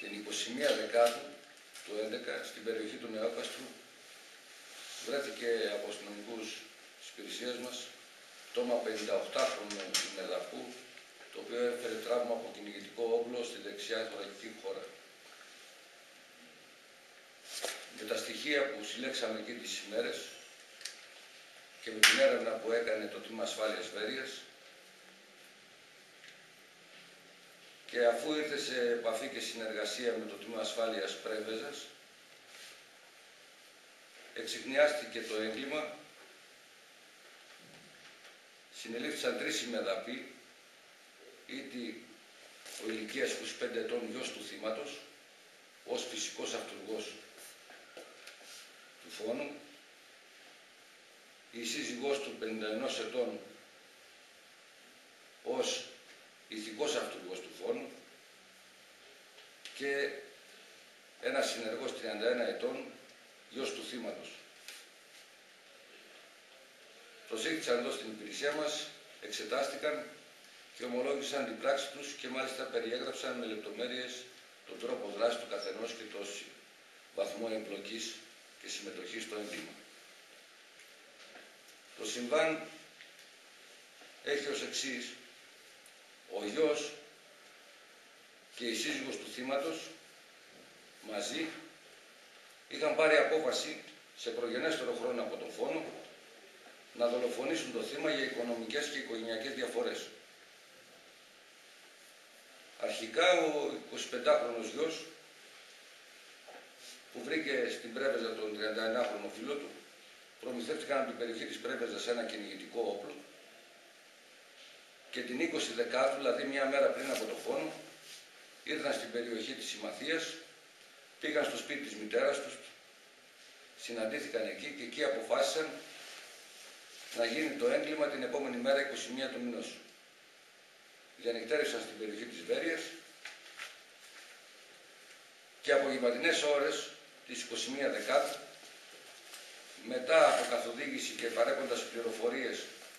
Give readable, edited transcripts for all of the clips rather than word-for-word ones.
την 21 Δεκάτου του 2011 στην περιοχή του Νεόκαστρου βρέθηκε από αστυνομικούς της υπηρεσίας μας πτώμα 58χρονου μεδαφού, το οποίο έφερε τραύμα από κυνηγητικό όπλο στη δεξιά θωρακική χώρα. Με τα στοιχεία που συλλέξαμε εκεί τις ημέρες και με την έρευνα που έκανε το Τμήμα Ασφάλειας Βέρειας, και αφού ήρθε σε επαφή και συνεργασία με το Τμήμα Ασφάλειας Πρέβεζας, εξιχνιάστηκε το έγκλημα, συνελήφθησαν 3 ημεδαποί, ήτι ο ηλικίας 25 ετών γιος του θύματος, ως φυσικός αυτουργός του φόνου, η σύζυγός του 51 ετών ως ηθικός αυτουργός του φόνου και ένας συνεργός 31 ετών, γιος του θύματος. Προσήχθησαν εδώ στην υπηρεσία μας, εξετάστηκαν και ομολόγησαν την πράξη τους και μάλιστα περιέγραψαν με λεπτομέρειες τον τρόπο δράσης του καθενός και το βαθμό εμπλοκής και συμμετοχής στο έγκλημα. Το συμβάν έχει ως εξής: ο γιος και η σύζυγος του θύματος μαζί είχαν πάρει απόφαση σε προγενέστερο χρόνο από τον φόνο να δολοφονήσουν το θύμα για οικονομικές και οικογενειακές διαφορές. Αρχικά ο 25χρονος γιος, που βρήκε στην Πρέβεζα τον 31χρονο φίλο του, προμηθεύτηκαν από την περιοχή της Πρέβεζας ένα κυνηγητικό όπλο και την 20 Δεκάτου, δηλαδή μία μέρα πριν από το φόνο, ήρθαν στην περιοχή της Συμμαθίας, πήγαν στο σπίτι της μητέρας τους, συναντήθηκαν εκεί και εκεί αποφάσισαν να γίνει το έγκλημα την επόμενη μέρα, 21 του μηνός. Διανυκτέρευσαν στην περιοχή της Βέρειας και απογευματινές ώρες της 21 Δεκάτου, μετά από καθοδήγηση και παρέχοντας πληροφορίες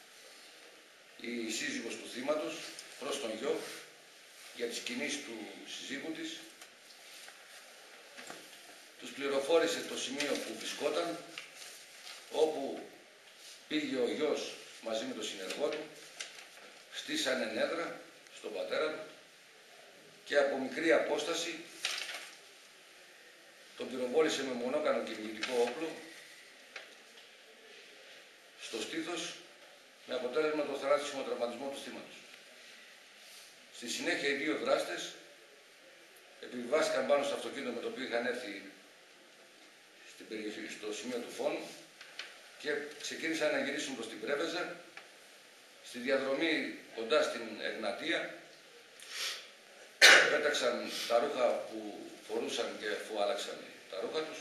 η σύζυγος του θύματος προς τον γιο για τις κινήσεις του συζύγου της, τους πληροφόρησε το σημείο που βρισκόταν, όπου πήγε ο γιος μαζί με τον συνεργό του, στήσανε νέδρα στον πατέρα του και από μικρή απόσταση τον πυροβόλησε με μονόκανο κυνηγητικό όπλο στο στήθος, με αποτέλεσμα το θανάσιμο τραυματισμό του θύματος. Στη συνέχεια οι 2 δράστες επιβιβάστηκαν πάνω στο αυτοκίνητο με το οποίο είχαν έρθει στην περιοχή, στο σημείο του φόνου, και ξεκίνησαν να γυρίσουν προς την Πρέβεζα. Στη διαδρομή κοντά στην Εγνατία πέταξαν τα ρούχα που φορούσαν και αφού άλλαξαν τα ρούχα τους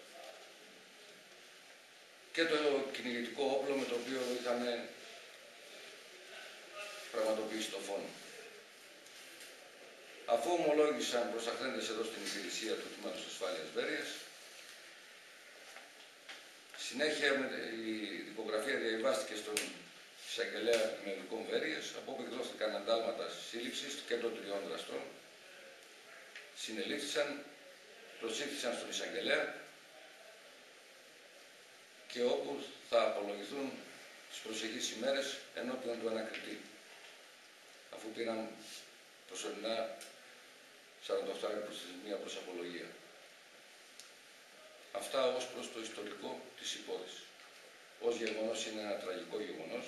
και το κυνηγητικό όπλο με το οποίο είχαν πραγματοποιήσει το φόνο. Αφού ομολόγησαν προσαχθέντες εδώ στην υπηρεσία του Τμήματος Ασφάλειας Βέρειας, συνέχεια η δικογραφία διαβιβάστηκε στον εισαγγελέα Επιμελικών Βέρειας, από όπου εκδόθηκαν αντάλματα σύλληψης και των 3 δραστών. Συνελήφθησαν, προσήχθησαν στον εισαγγελέα και όπου θα απολογηθούν τις προσεχείς ημέρες ενώπιον του ανακριτή, αφού πήραν προσωρινά 48 ώρες προς απολογία. Αυτά ως προς το ιστορικό της υπόθεσης. Ως γεγονός είναι ένα τραγικό γεγονός,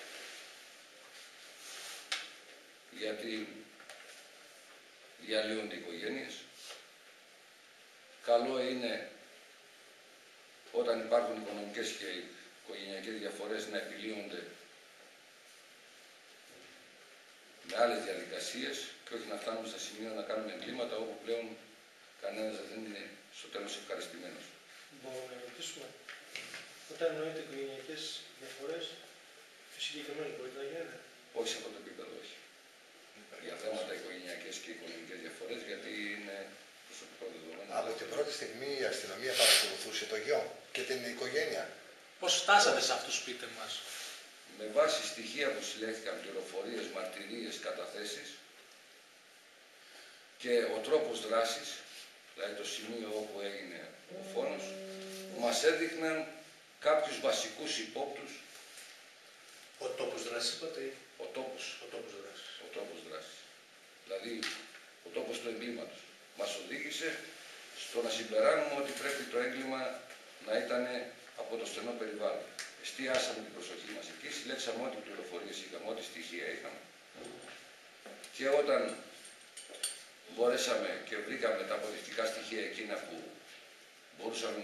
γιατί διαλύονται οι οικογένειες. Καλό είναι όταν υπάρχουν οικονομικές και οικογενειακές διαφορές να επιλύονται με άλλες διαδικασίες και όχι να φτάνουμε στα σημεία να κάνουμε εγκλήματα όπου πλέον κανένας δεν είναι στο τέλος ευχαριστημένος. Μπορούμε να ρωτήσουμε, όταν εννοείται οικογενειακές διαφορές, το συγκεκριμένο μπορείτε να γίνεται? Όχι σε αυτό το επίπεδο, όχι. Για θέματα οικογενειακές και οικονομικές διαφορές, γιατί είναι προσωπικό δεδομένο. Από την πρώτη στιγμή η αστυνομία παρακολουθούσε το γιο και την οικογένεια. Πώς φτάσατε σε αυτούς, πείτε μας? Με βάση στοιχεία που συλλέχθηκαν, πληροφορίες, μαρτυρίες, καταθέσεις και ο τρόπος δράσης δηλαδή το σημείο όπου έγινε ο φόνος, μας έδειχναν κάποιους βασικούς υπόπτους. Ο τόπος δράσης είπατε ή Ο τόπος. ο τόπος δράσης? Ο τόπος δράσης. Δηλαδή, ο τόπος του εγκλήματος. Μας οδήγησε στο να συμπεράνουμε ότι πρέπει το έγκλημα να ήταν από το στενό περιβάλλον. Εστιάσαμε την προσοχή μας εκεί, συλλέξαμε ό,τι πληροφορίες είχαμε, ό,τι στοιχεία είχαμε. Και όταν μπορέσαμε και βρήκαμε τα αποδεικτικά στοιχεία εκείνα που μπορούσαμε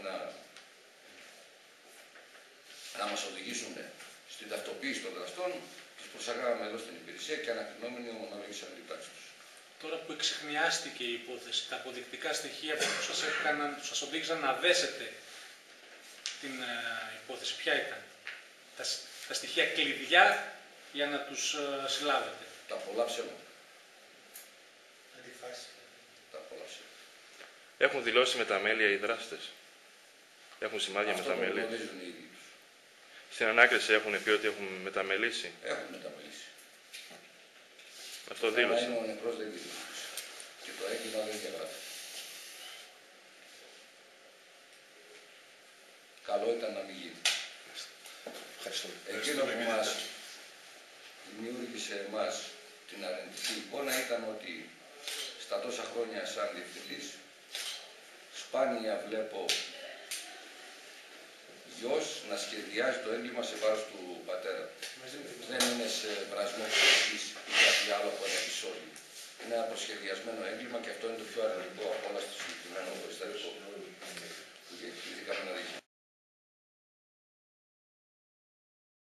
να μας οδηγήσουν στην ταυτοποίηση των δραστών, τους προσαγάγαμε εδώ στην υπηρεσία και ανακρινόμενοι ομολογήσαν την τάξη τους. Τώρα που εξεχνιάστηκε η υπόθεση, τα αποδεικτικά στοιχεία που σας οδήγησαν να δέσετε την υπόθεση, ποια ήταν? Τα στοιχεία κλειδιά για να τους συλλάβετε. Τα πολλά ψέματα. Αντιφάσεις? Τα πολλά ψέματα. Έχουν δηλώσει μεταμέλεια οι δράστες. Έχουν σημάδια Αυτό το μεταμέλεια. γνωρίζουν οι ίδιοι τους. Στην ανάκριση έχουν πει ότι έχουν μεταμελήσει. Έχουν μεταμελήσει. Αυτό Αλλά δήλωσε. είναι ο νεκρός δεν δήλωσε. Και το έγκλημα δεν διαγράφει. Καλό ήταν να μην γίνει. Ευχαριστούμε. Εκείνο που μας δημιούργησε εμάς την αρνητική εικόνα ήταν ότι στα τόσα χρόνια σαν διευθυντής σπάνια βλέπω γιος να σχεδιάζει το έγκλημα σε βάρος του